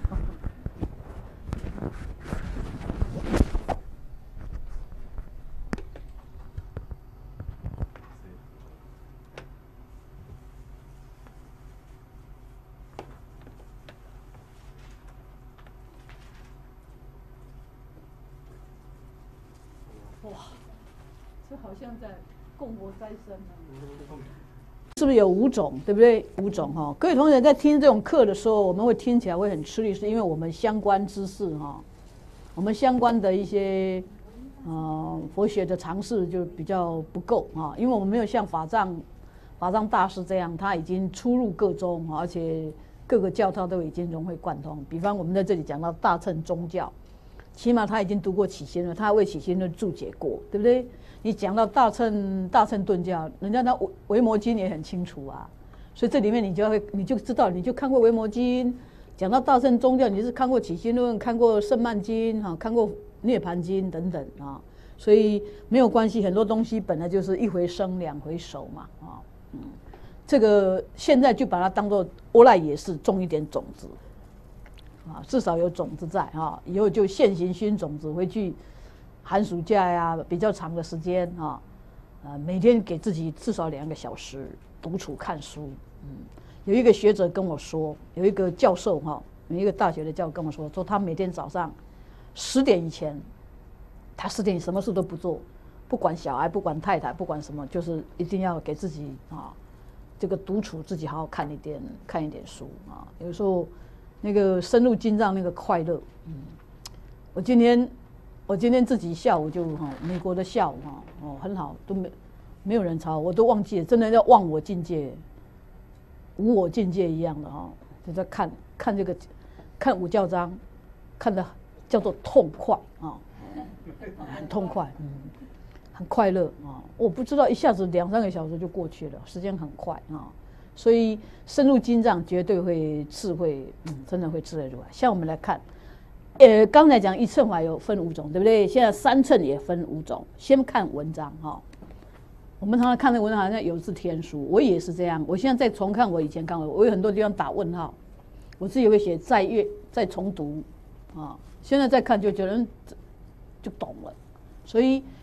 S1: 哇，这好像在供佛斋生啊。是不是有五种，对不对？五种哈，各位同学在听这种课的时候，我们会听起来会很吃力，是因为我们相关知识哈，我们相关的一些呃佛学的常识就比较不够啊，因为我们没有像法藏法藏大师这样，他已经出入各宗，而且各个教他都已经融会贯通。比方我们在这里讲到大乘宗教，起码他已经读过起心论，他为起心论注解过，对不对？你讲到大乘大乘顿教，人家那《维摩经》也很清楚啊，所以这里面你就会你就知道，你就看过《维摩经》。讲到大乘宗教，你是看过起心论，看过圣曼经，哈，看过涅盘经等等啊，所以没有关系，很多东西本来就是一回生两回熟嘛，啊，嗯，这个现在就把它当做欧赖也是种一点种子，啊，至少有种子在啊，以后就现行熏种子回去。寒暑假呀，比较长的时间啊，呃，每天给自己至少两个小时独处看书。嗯，有一个学者跟我说，有一个教授哈，有一个大学的教授跟我说，说他每天早上十点以前，他十点什么事都不做，不管小孩，不管太太，不管什么，就是一定要给自己啊，这个独处，自己好好看一点，看一点书啊。有时候那个深入经藏那个快乐，嗯，我今天。我今天自己下午就哈，美国的下午哈，哦很好，都没没有人吵，我都忘记了，真的要忘我境界，无我境界一样的哈，就在看看这个看五教章，看的叫做痛快啊，很痛快，嗯，很快乐啊，我不知道一下子两三个小时就过去了，时间很快啊，所以深入经藏绝对会智慧，嗯，真的会智慧如来。像我们来看。呃，刚才讲一乘法有分五种，对不对？现在三乘也分五种。先看文章哈，我们常常看那文章好像有字天书，我也是这样。我现在再重看我以前看过，我有很多地方打问号，我自己会写再阅、再重读啊。现在再看就觉得就懂了。所以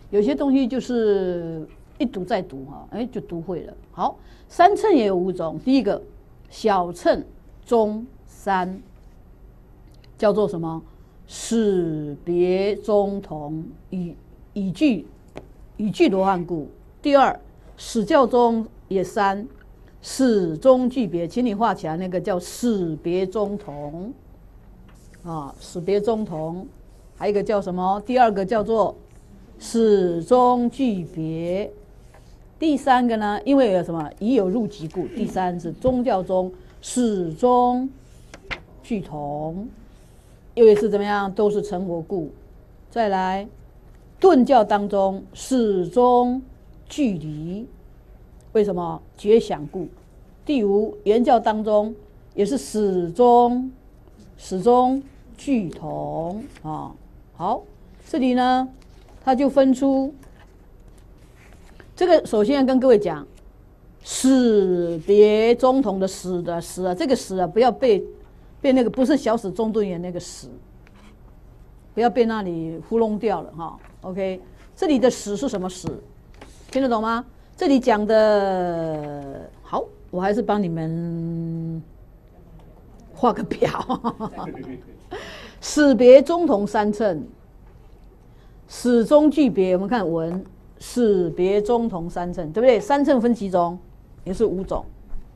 S1: 有些东西就是一读再读哈，哎，就读会了。好，三称也有五种，第一个小称、中、三，叫做什么？始、别、中、同，以以句以句罗汉故。第二，始教中也三，始终句别，请你画起来，那个叫始别中同啊，始别中同。还有一个叫什么？第二个叫做始终句别。第三个呢，因为有什么已有入籍故，第三是宗教中始终句同，又也是怎么样，都是成活故。再来，顿教当中始终句离，为什么？绝响故。第五，原教当中也是始终始终句同啊。好，这里呢，它就分出这个。首先要跟各位讲，始别中同的始的始啊，这个始啊，不要被被那个不是小始中顿言那个始，不要被那里糊弄掉了哈。OK， 这里的始是什么始？听得懂吗？这里讲的好，我还是帮你们画个表。始别中同三称，始终句别，我们看文，始别中同三称，对不对？三称分几种？也是五种。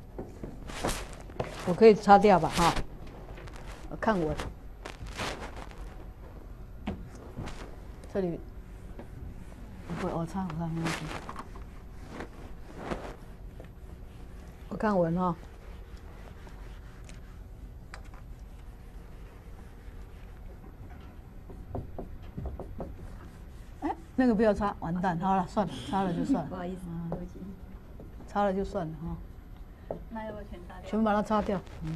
S1: 我可以擦掉吧，哈。我看文，这里不，我擦，我擦，没关系。我看文哈。那个不要擦，完蛋！好了，算了，擦了就算了。
S3: 不好意思，对不起。
S1: 擦了就算了哈。
S3: 那要不要全擦掉？
S1: 全部把它擦掉。嗯。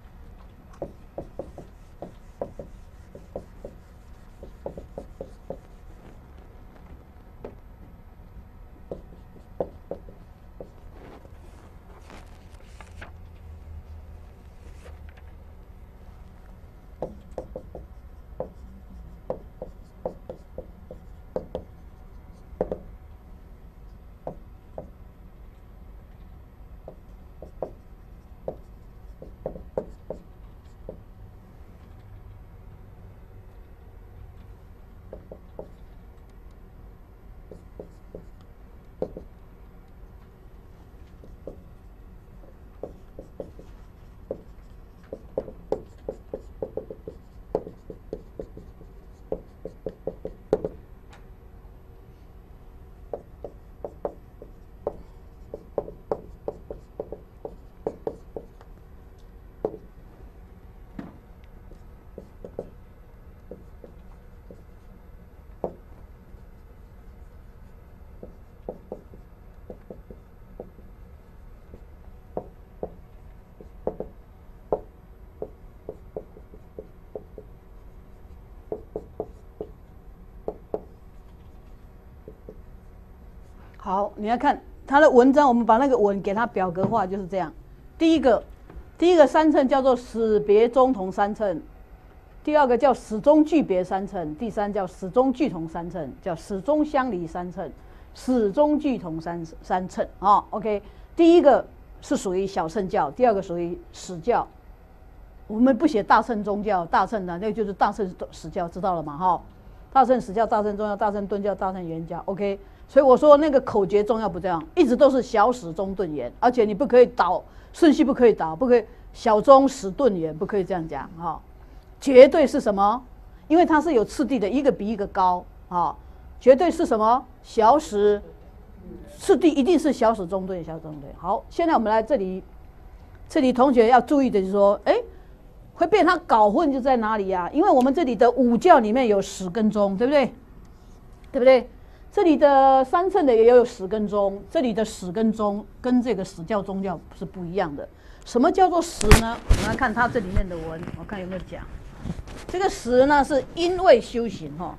S1: 好，你要看他的文章，我们把那个文给它表格化，就是这样。第一个，第一个三称叫做始别中同三称，第二个叫始终句别三称，第三叫始终句同三称，叫始终相离三称，始终句同三三称啊、哦。OK， 第一个是属于小乘教，第二个属于始教。我们不写大乘宗教，大乘的那就是大乘始教，知道了吗？哈，大乘始教、大乘宗教、大乘顿教、大乘原教。OK。所以我说那个口诀重要不重要？一直都是小始中顿言，而且你不可以倒顺序，不可以倒，不可以小中始顿言，不可以这样讲哈、哦。绝对是什么？因为它是有次第的，一个比一个高啊、哦。绝对是什么？小始次第一定是小始中顿，小始中顿。好，现在我们来这里，这里同学要注意的就是说，哎，会被他搞混就在哪里呀、啊？因为我们这里的五教里面有始跟终，对不对？对不对？这里的三称的也有始跟终，这里的始跟终跟这个始教宗教是不一样的。什么叫做始呢？我们来看它这里面的文，我看有没有讲。这个始呢是因为修行哈，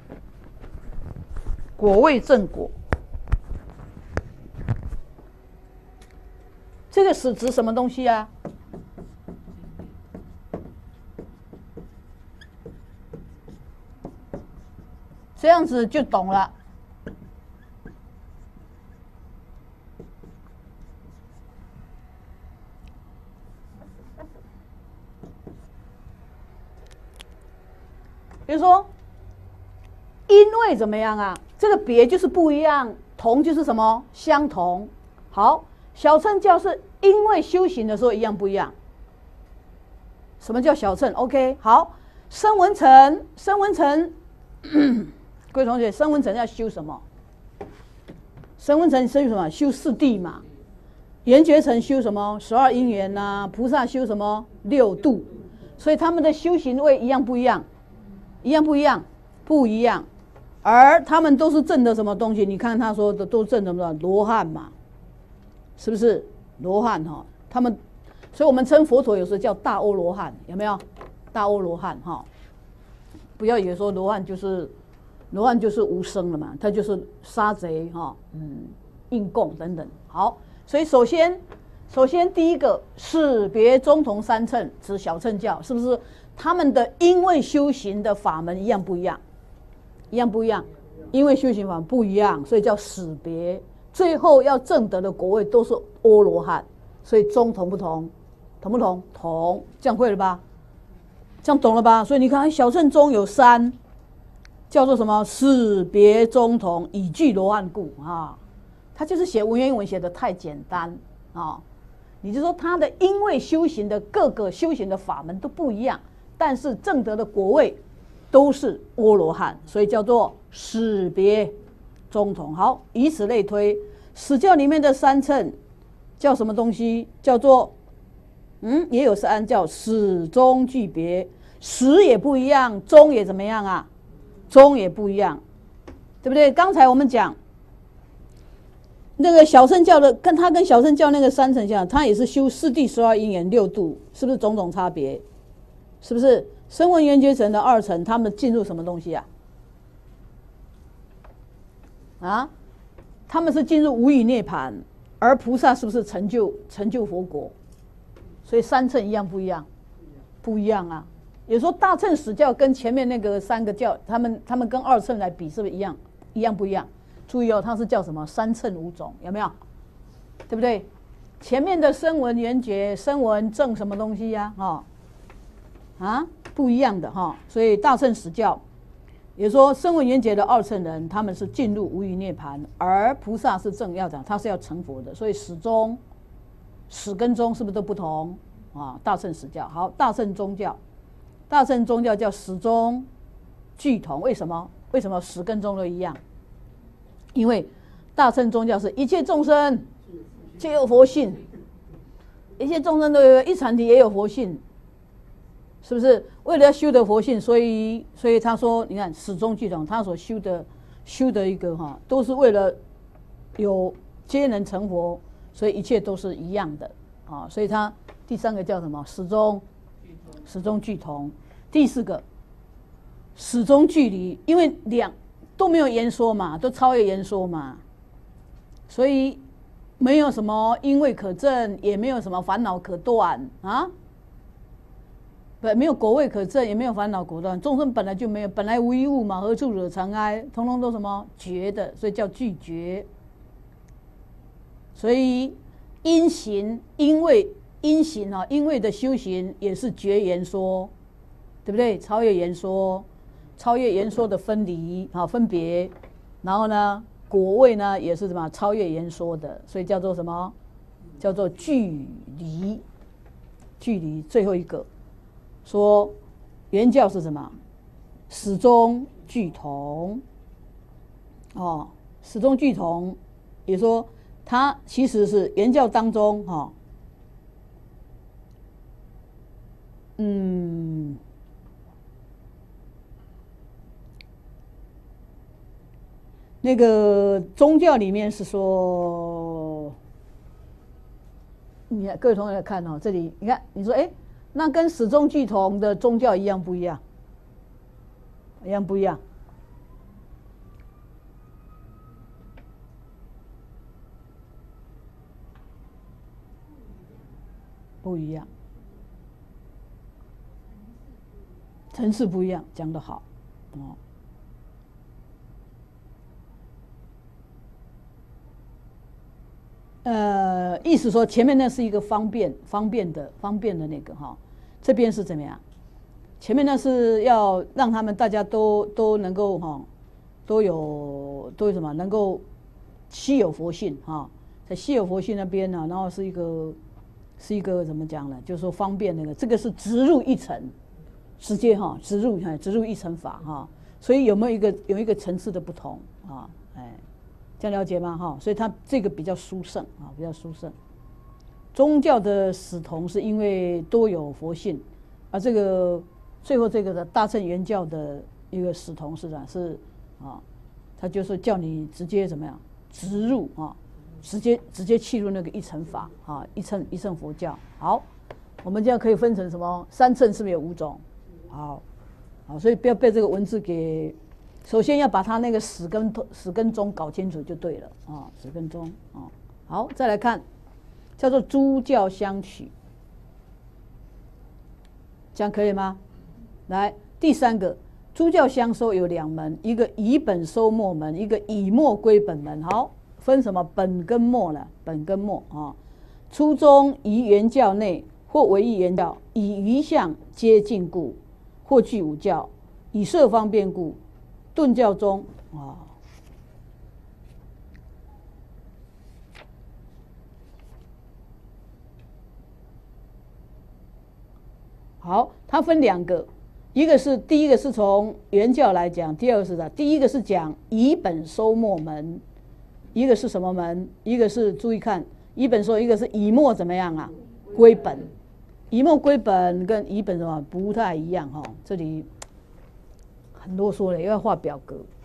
S1: 果位正果。这个始指什么东西啊？这样子就懂了。 比如说，因为怎么样啊？这个别就是不一样，同就是什么？相同。好，小乘教是因为修行的时候一样不一样。什么叫小乘 ？OK， 好，声闻乘，声闻乘，各位同学，声闻乘要修什么？声闻乘修什么？修四谛嘛。缘觉乘修什么？十二因缘呐。菩萨修什么？六度。所以他们的修行位一样不一样？一样不一样？不一样。而他们都是证的什么东西？你看他说的都证什么？罗汉嘛，是不是？罗汉哈，他们。所以我们称佛陀有时候叫大阿罗汉，有没有？大阿罗汉哈，不要以为说罗汉就是罗汉就是无生了嘛，他就是杀贼哈，嗯，应供等等。好，所以首先首先第一个是别中同三乘指小乘教，是不是？他们的因为修行的法门一样不一样？一样不一样？因为修行法不一样，所以叫使别。最后要证得的果位都是阿罗汉，所以中同不同？同不同？同，这样会了吧？这样懂了吧？所以你看，小乘中有三，叫做什么？使别中同，以具罗汉故啊。他就是写文言文写的太简单啊。你就说他的因为修行的各个修行的法门都不一样，但是证得的果位都是阿罗汉，所以叫做使别中同。好，以此类推，史教里面的三乘叫什么东西？叫做嗯，也有三，叫始终具别，始也不一样，终也怎么样啊？终也不一样，对不对？刚才我们讲那个小乘教的，跟他跟小乘教那个三乘教，他也是修四谛十二因缘六度，是不是种种差别？是不是？声闻缘觉乘的二乘，他们进入什么东西啊？啊，他们是进入无余涅槃，而菩萨是不是成就成就佛国？所以三乘一样不一样？不一样啊！也说大乘史教跟前面那个三个教，他们他们跟二乘来比，是不是一样？一样不一样？注意哦，它是叫什么？三乘五种，有没有？对不对？前面的声闻缘觉、声闻正什么东西呀、啊？哦，啊，不一样的哈、哦。所以大乘史教也说声闻缘觉的二乘人，他们是进入无余涅槃，而菩萨是正要讲，他是要成佛的，所以始终。始跟终是不是都不同啊？大乘史教好，大乘宗教，大乘宗教叫始终具同。为什么？为什么始跟终都一样？因为大乘宗教是一切众生皆有佛性，一切众生都有一禅体也有佛性，是不是？为了要修得佛性，所以所以他说，你看始终具同，他所修的修的一个哈，都是为了有皆能成佛。所以一切都是一样的啊，所以它第三个叫什么？始终始终具同。第四个始终距离，因为两都没有言说嘛，都超越言说嘛，所以没有什么因为可证，也没有什么烦恼可断啊，不，没有果位可证，也没有烦恼可断。众生本来就没有，本来无一物嘛，何处惹尘埃？通通都什么觉的，所以叫具觉。所以因行，因为因行啊，因为的修行也是觉言说，对不对？超越言说，超越言说的分离啊，分别，然后呢，果位呢也是什么超越言说的，所以叫做什么？叫做距离，距离。最后一个说原教是什么？始终具同。哦，始终具同，也说。它其实是原教当中哈、哦，嗯，那个宗教里面是说，你看各位同学来看哦，这里你看，你说哎，那跟始终具同的宗教一样不一样？一样不一样？不一样，层次不一样，讲得好，哦。呃，意思说前面那是一个方便、方便的、方便的那个哈，这边是怎么样？ 前面那是要让他们大家都都能够哈，都有都有什么能够稀有佛性哈，在稀有佛性那边呢，然后是一个是一个怎么讲呢？就是说方便那个，这个是植入一层，直接哈植入哈植入一层法哈，所以有没有一个有一个层次的不同啊？哎，这样了解吗？哈，所以它这个比较殊胜啊，比较殊胜。宗教的死同是因为多有佛性，而这个最后这个的大乘原教的一个死同是呢是啊，他就是叫你直接怎么样植入啊，直接直接契入那个一乘法啊，一乘一乘佛教。好，我们这样可以分成什么？三乘是不是有五种？好，好，所以不要被这个文字给，首先要把它那个始跟始跟终搞清楚就对了啊，始跟终啊。好，再来看。叫做诸教相取，这样可以吗？来，第三个，诸教相收有两门，一个以本收末门，一个以末归本门。好，分什么本跟末呢？本跟末啊。初中于原教内，或为一原教，以余相皆尽故，或具五教，以设方便故，顿教中啊。好，它分两个，一个是第一个是从原教来讲，第二个是啥？第一个是讲以本收末门，一个是什么门？一个是注意看，以本收，一个是以末怎么样啊？归本，以末归本跟以本什么不太一样哈、哦，这里很啰嗦了，又要画表格。